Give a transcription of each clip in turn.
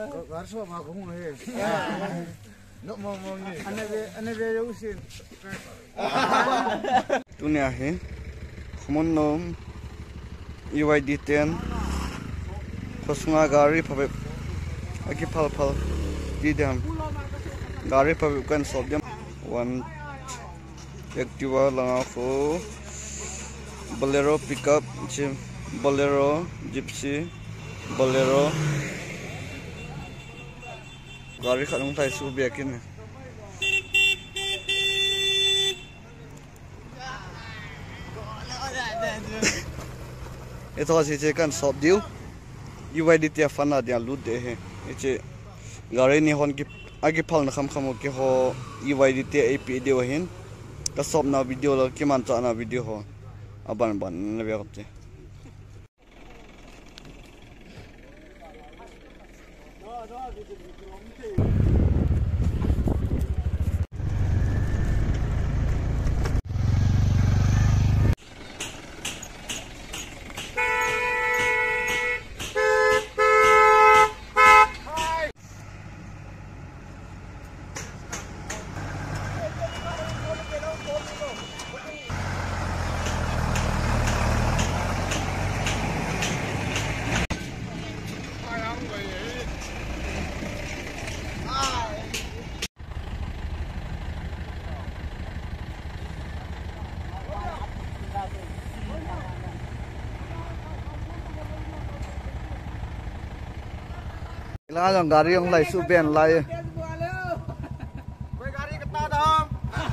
Garso ma ko he. No mo ni. Ane be usin. Tunia he. Khmon nom UID10 Khosnga gari phabe aki phal di dam gari phabe kan sob jam one Activa langa ko Bolero pickup Bolero Gypsy Bolero gari khanung thai su biakin ito kasi kan sob diu UID tia fana dia lut de he eche gari ni hon ki agi phal na kham ki ho UID tia AP de hin ka sob na video lo ki man cha na video ho aban na be kapte Là dòng gari ông lại su biển lại Với gari cái ta đó.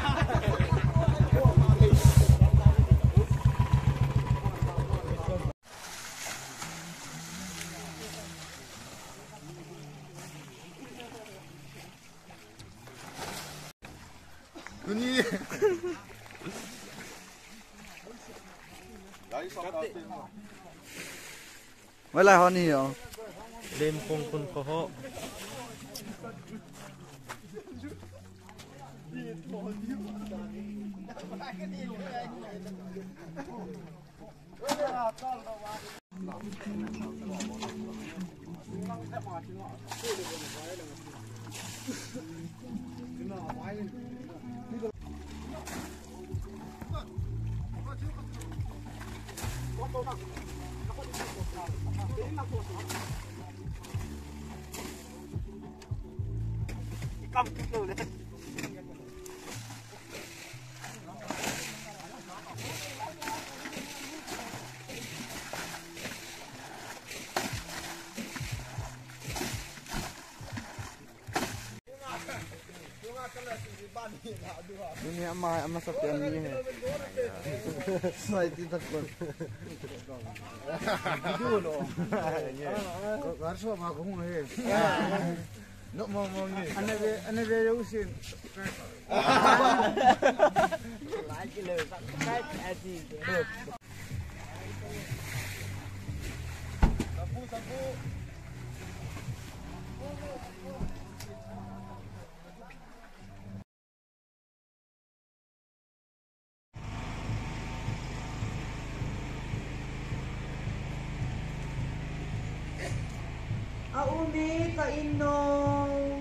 Ini. mới lại hòn gì hả đêm không kun khó họ Cầm cái từ đấy. ini ama sapian ni he sai ti tak kon Video lo. Garso ma ko he. No mo ni. Ane be usin. lại cái lời bạn cái gì Aumi ka inom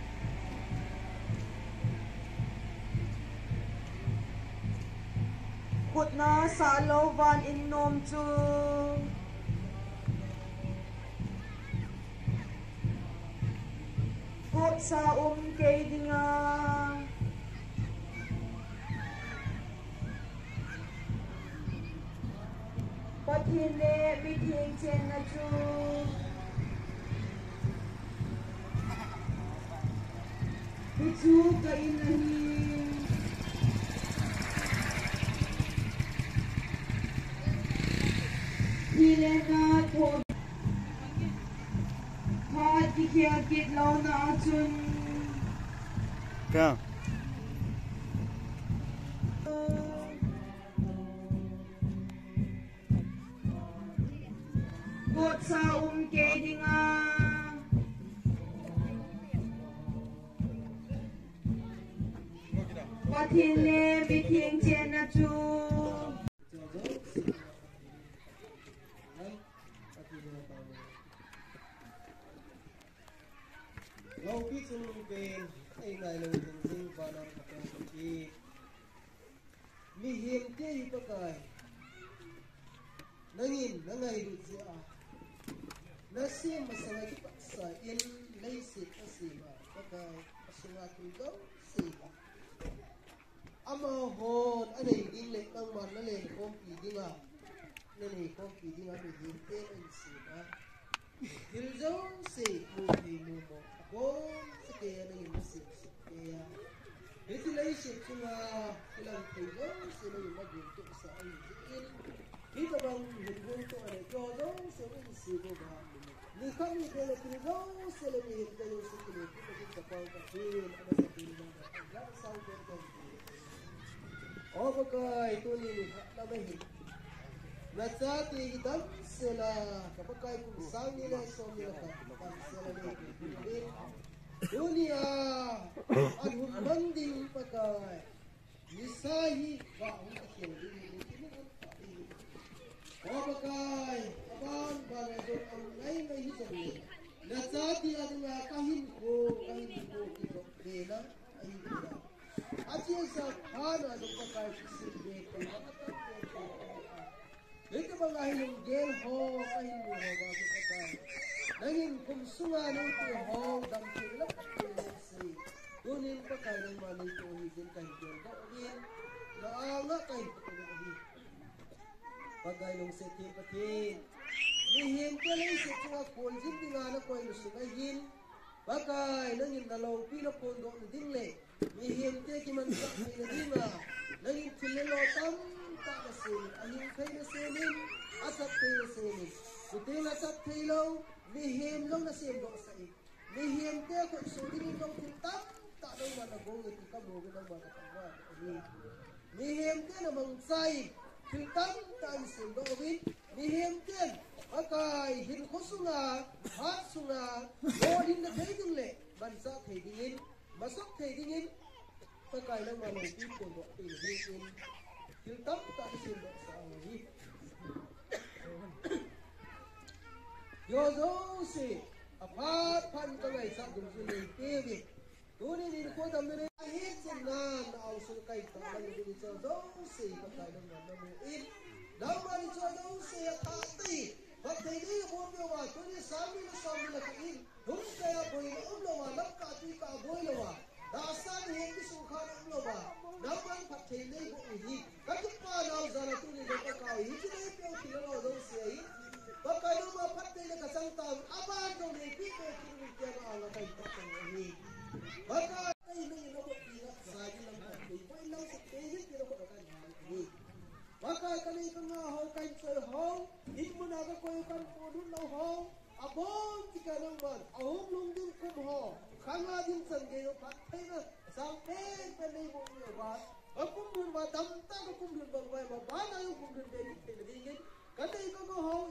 kut na sa lovan inom chu kut sa kay dinga pathine bithing chen na chu Bichu ka inahin Hile na po Haa dikiakit lau na achun kya Kot sa kay dinga Pathine bithing chen na chu lâu biết chung bên anh này là mình dinh và nó là cái gì mi hiền cái bác cái nó nhìn nó ngày được gì à nó xem mà sao cái bác sai yên lấy xịt cái gì mà bác cái sinh hoạt cũng tốt gì cả ama hồn anh này đi lên tăng man nó lên không kỳ đi mà nên này không kỳ đi mà mình hiền cái anh gì mà hiền dấu gì mù thì mù mù bố sẽ kể này nó xịt kể thế thì lấy xịt chung là cái lần thì dấu sẽ lấy mà dùng tụng sợ anh yên khi các bạn hiện vốn tôi này cho dấu sẽ lấy xịt vô bà ni không như thế là thì dấu sẽ lấy hiện cái dấu sẽ kể cái cái tập quan cái phiên anh sẽ kể là rất sau cái cái oh pakai tu ni nak bahin nasati hitam sela pakai pun sang ni lah som ni lah kan sela ni dunia anhum manding pakai nisahi wa hum oh pakai aban bagai dok ngai ngai hitam ni nasati aduna kahin ko kita dena ahi aja sahana dok pakai sini itu bangah yang gel ho kahin ho bagus pakai nangin kumsungan itu ho dam kilap si dunin pakai nang mani tu hijin kahin gel kau ni na kahin tu ni pakai nong seti pati nihin kelai setua kunjin dengan aku yang sungahin pakai nangin dalau pila pondo dingle nihin te kiman tak ni dinga nangin kilelo tam tak nasin ahin kay nasinin asap kay nasinin kutil asap kaylo nihin long nasin do sa ik nihin te ko sudin long tintam tak daw managong iti kamo ng mga kapwa nihin te namang say tintam tan sin do win nihin te pakai hin kosunga hat sunga bodin na kay dingle bansa kay dingin masok kay dingin pakai lang manong pito do pilihin hiltam tak sindo sa awi yozo si apat pan kangay sa gumsuli tewi tuni din ko dam na hit sinan na ausul kay talang din sa do si pakai lang manong in damari sa do si atati patay ni ko biwa tuni sami na kain dun kaya boy na umlawa nakati ka boy lawa dasar yang disukhan ang loba naman patay ko ihi kapag panaw zara tu ni dapat kau ihi tidak pun kilala daw siya ihi bakal naman patay na kasangtang abad daw ni pito kinigyan na ang atay patay ihi bakal ay may nabot tinat sagi lang patay ko ilang sa pwede pero ko akan ihi bakal kanay kang mahaw kain sa haw hindi mo nagakoy kan po dun na haw abon tika naman ahong lungdin kumho khanga din sangeyo patay na sampai panay mo niyo ba akum dun ba damta ko kum dun ba ba na yung kum dun deni dingin kanay ko ho